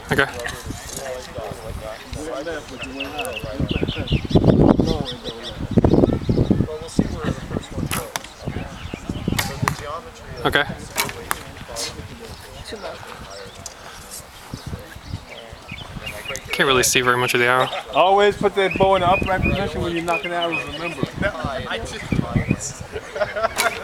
Okay. Okay. Can't really see very much of the arrow. Always put that bow in the upright position when you're knocking arrows, remember.